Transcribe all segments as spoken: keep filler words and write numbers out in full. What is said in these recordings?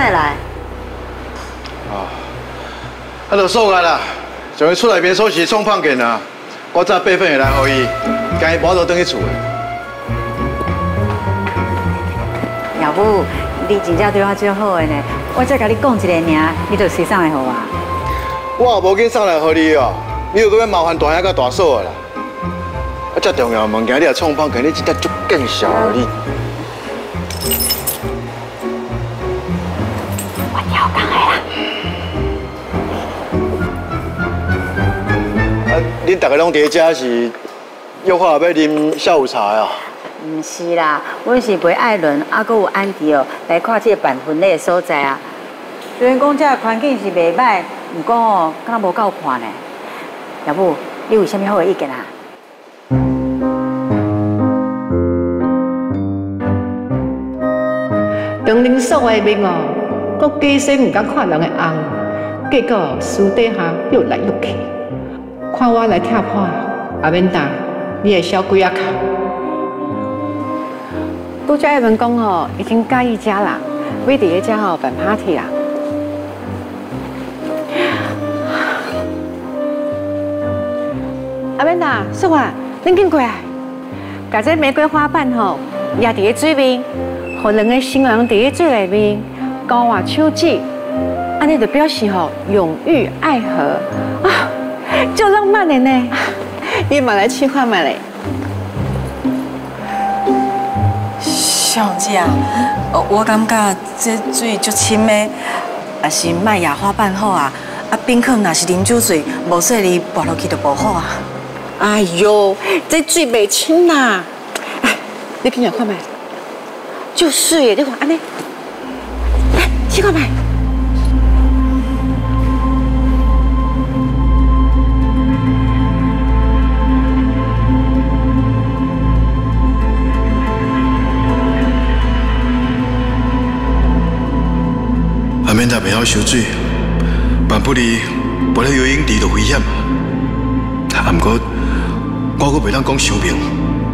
会来？ 啊，啊，就锁啊啦，想要出来边休息创胖见啊，我早八分会来互伊，今日无就转去厝的。 要不你真正对我足好的呢？我才甲你讲一个尔，你就随送来互我。 我也无紧送来互你哦，你又搁要麻烦大兄甲大嫂的啦。啊，遮重要的物件你也创胖见，你真正足见笑的你。 啊，恁大家拢伫遮是约好要啉下午茶呀？ 唔是啦，阮是陪艾伦，啊，搁有安迪哦，来看这个办婚礼的所在啊。虽然讲这个环境是袂歹，不过哦，敢若无够看呢。要不，你有啥物好的意见啊？ 当恁所外面哦，搁假使唔敢看人的红，结果私底下又来又去。 看我来跳破，阿免打，你会少几啊卡？ 拄则艾伦讲吼，已经介意家啦，要伫咧遮吼办 party 啦。阿免打，淑华，恁紧过来，把这玫瑰花瓣吼压伫咧水面，互两个新人伫咧水内面交换手指，安尼就表示吼永浴爱河啊！ 就浪漫的呢，你嘛来试看卖嘞。 小姐啊，我感觉这水足深的，也是卖野花瓣好啊。啊，宾客若是啉酒醉，无说你跋落去就无好啊。 哎呦，这水袂深啦。哎，你紧来看卖，就是耶，你看安尼，来试看卖。 阿免达袂晓游水，万不离无咧游泳池就危险。啊，毋过我阁袂当讲伤明。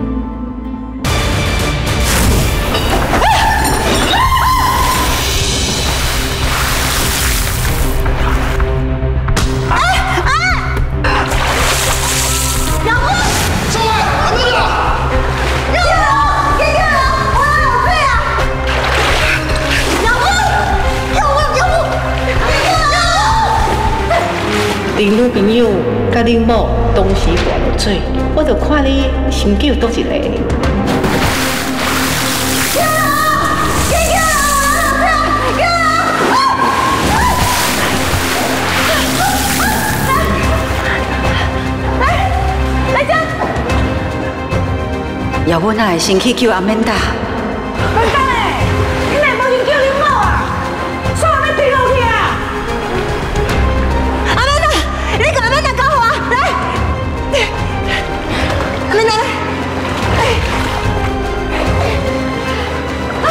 恁女朋友甲恁某同时滑落水，我就看你先救倒一个。 来来这！要不哪会先去救阿曼达？ 笨蛋诶！你哪无先救恁某啊？煞要飞落去啊！ 你给阿曼达搞好啊！来，阿曼达来，哎，啊，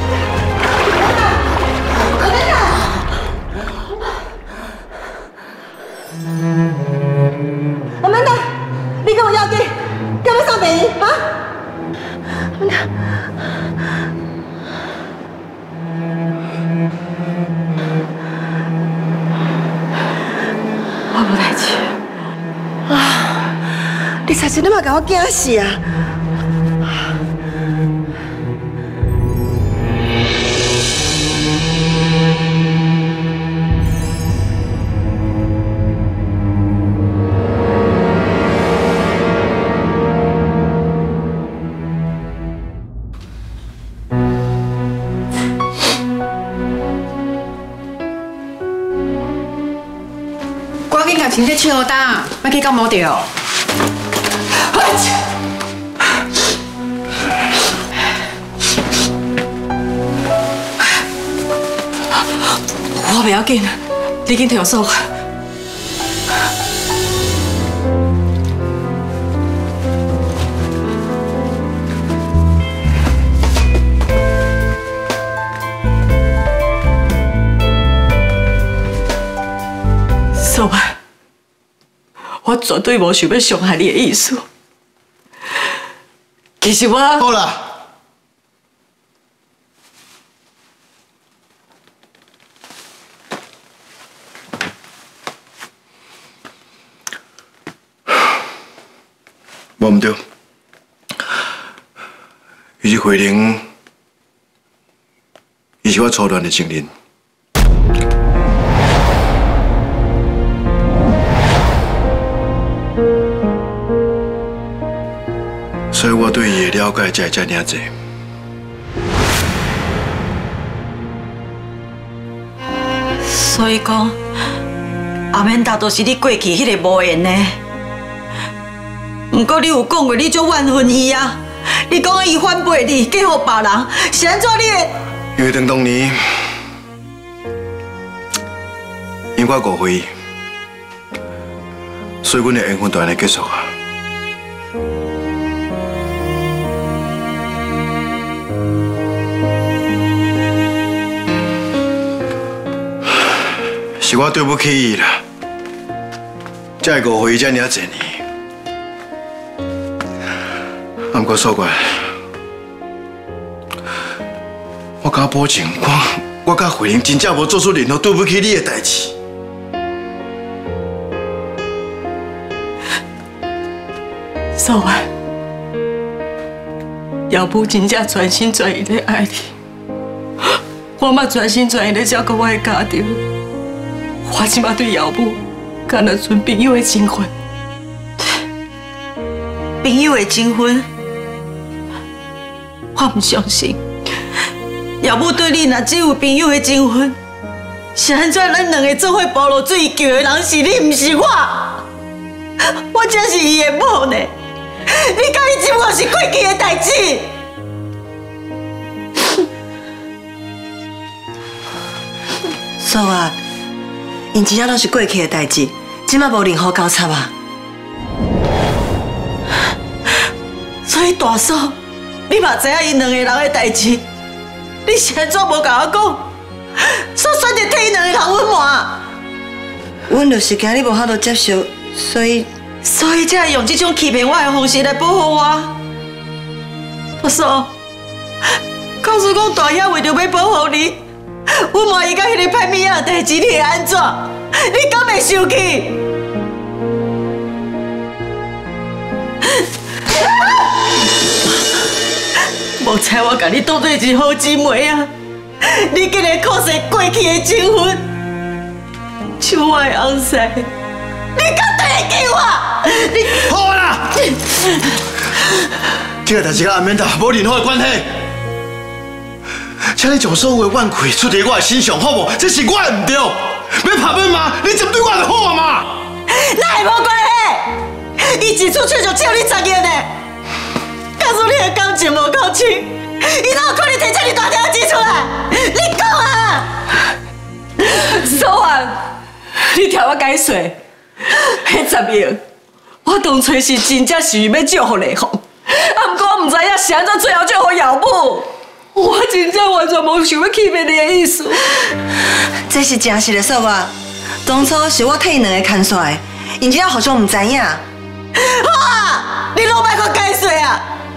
阿曼达，阿曼达，你跟我要紧，干要上病院啊？阿曼达。 我无代志啊！你才是你嘛甲我惊死啊！ 赶紧甲穿这笑单，莫去感冒着。 我袂要紧，你紧听说。说吧，我绝对无想要伤害你的意思。其实我…… 好啦，阿曼达， 无毋对，伊是慧玲，伊是我初恋的情人。所以我对伊的了解才会遮尔济。 所以讲，阿免达都是你过去迄个无缘的。不过你有讲过你足怨恨伊啊！你讲伊反背你，嫁予别人，是安怎你的？ 因为当当年，因我误会伊，所以阮的缘分就安尼结束啊。 是我对不起伊啦，才会误会伊遮尔侪年。啊，不过错怪，我敢保证，我我甲慧玲真正无做出任何对不起你的代志。 素婉，姚母真正全心全意的爱你，我嘛全心全意的照顾我的家庭。 我即马对姚母，敢若纯朋友的情分。朋友的情分，我唔相信。姚母对你若只有朋友的情分，是安怎咱两个做伙暴露水桥的人是你，唔是我？我才是伊的某呢。你甲伊只不过是过去的代志。素啊。 因真正都是过去的代志，即马无任何交叉啊。所以大嫂，你嘛知影因两个人的代志，你是安怎无甲我讲？煞选择替因两个人隐瞒？阮就是惊你无法度接受，所以所以才会用这种欺骗我的方式来保护我。大嫂，告诉讲大爷为着要保护你。 我问伊甲迄个歹物仔代志，你会安怎？你敢会生气？无猜我甲你当作一好姊妹啊！你竟然靠实过去的情分，像我的翁婿，你敢对得起我？你好啦，这个代志甲阿免达无任何的关系。 请你将所有的怨气出在我的身上，好无？这是我的唔对，要拍要骂，你针对我就好啊嘛。 那会无关系？伊一出手就借你十亿呢。假如你的感情无够深，伊哪有可能摕这么大条钱出来？你讲啊！素婉，你听我解说，迄十亿，我当初是真正是要祝福丽凤，啊，不过我唔知影是安怎最后祝福姚母。 我真正完全无想要欺骗你的意思。这是真实的说话。当初是我替因两个牵线的，因只要好像唔知影。好啊，你拢莫搁解说啊！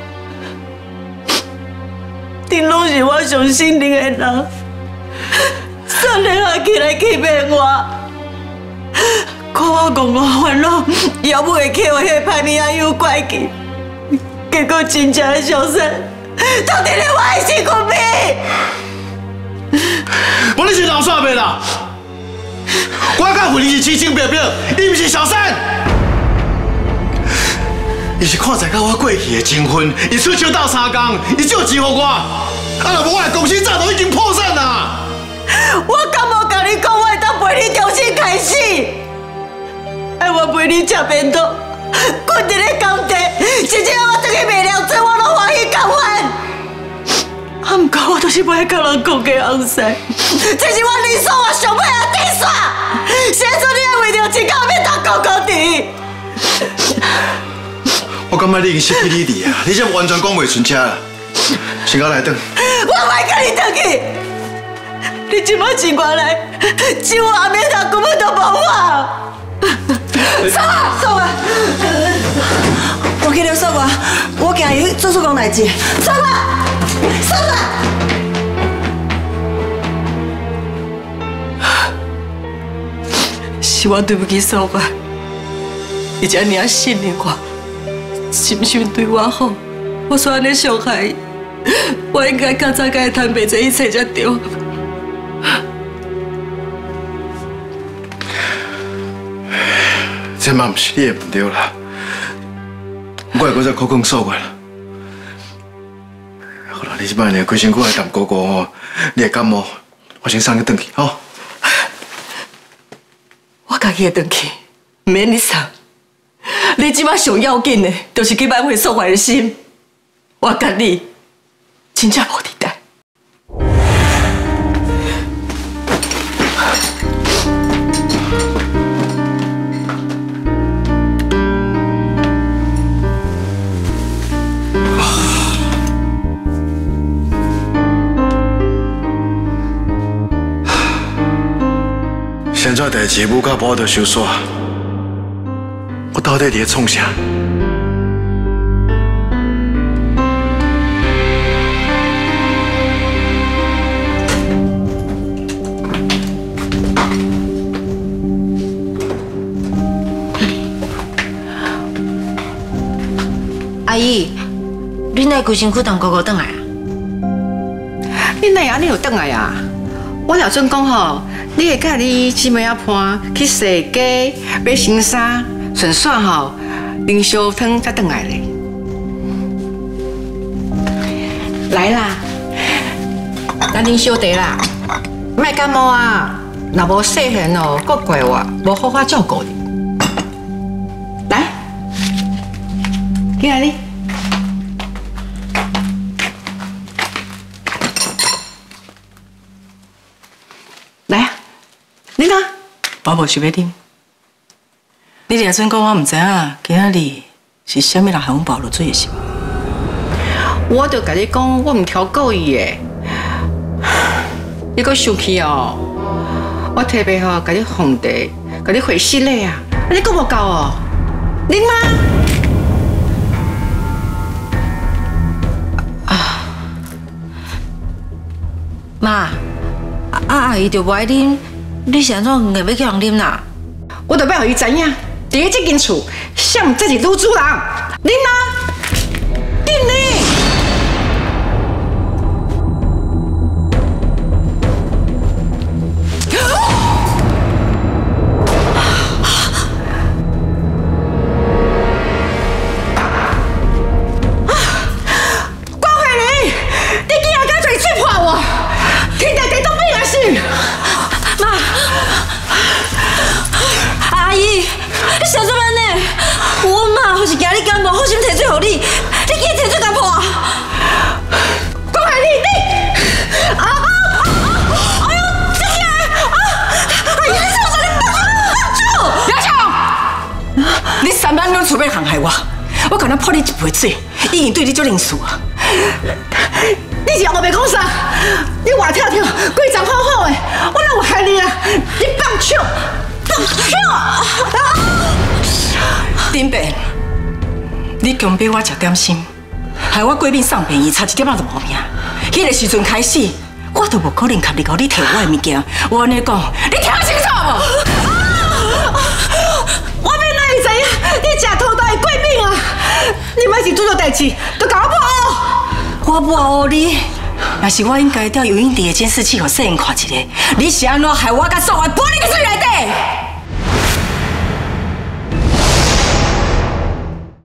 你拢是我上信任的人，三日下起来欺骗我，看我戆戆烦恼，要不会去我迄个歹物仔有怪气，结果真正的消失。 到底你我的身躯边？ 无你是老煞白啦！我甲慧玲是痴情表表，伊毋是小三。伊是看在甲我过去的情分，伊出手斗三工，伊就支付我。啊，若无我的公司早就已经破产啦。 我敢无甲你讲，我会当陪你重新开始？爱我陪你吃便当，困伫咧工地，真正我倒去卖凉水，我拢欢喜共款。 啊！不过我都是袂甲人讲的翁婿，这是我理所我上尾的底线。谁说你要为着钱到面当高高低？ 我感觉你已经失去理智啊！你这完全讲袂顺车啦。先到来等。 我袂跟你倒去。你即摆真原来，就我阿妹达根本都无我。走啊！走啊！我去留守我，我惊伊做出讲代志。走啊！ 走吧！是我对不起素婉，你遮尔啊信任我， 心胸对我好，我却安尼伤害伊，我应该较早甲伊坦白这一切才对。 这嘛不是你的问题啦，我会搁再苦讲数过啦。好啦，你即摆呢，规身躯来淡糊糊吼，你会感冒，我先送你转去吼。 我家己会转去，唔免你送。你即摆上要紧的，就是去挽回宋怀的心。我甲你真正无地带。 现在代志母甲婆都收煞，我到底伫咧创啥？ 阿姨，你哪规身躯冻糊糊转来啊？ 你哪安尼又转来啊？我了准讲吼，你会甲你姊妹仔伴去洗街、买新衫，顺续吼啉烧汤才转来咧。来啦，咱啉烧茶啦，莫感冒啊！若无细汉哦，搁怪我无好好照顾你。来，进来你。来啊，恁啊！ 我无想要啉。你俩准讲我唔知影，今仔日是虾米人害阮暴露水的是吗？ 我就甲你讲，我唔挑故意的。你搁生气哦？我特别吼，甲你放茶，甲你回信嘞啊！你搁无够哦？恁妈啊，妈，啊阿姨就不爱啉，你是安怎硬要叫人啉啦？ 我就要互伊知影，伫咧这间厝，谁才是女主人？恁妈，恁呢？ 厝要陷害我，我敢若泼你一杯水，已经对你足认输啊！ 你是后白讲啥？你活跳跳，规张好好的，我哪有害你啊？你放手，放手！ 林伯，你强逼我食点心，害我过敏送病院，差一点仔就无命。迄个时阵开始，我都无可能合你讲你摕我的物件。我安尼讲，你听清楚无？ 你食土豆会过敏啊！你莫是做错代志，就甲我破我破学你，若是我应该调游泳池的监视器，互世人看一下，你是安怎害我甲宋怀搬你个水内底？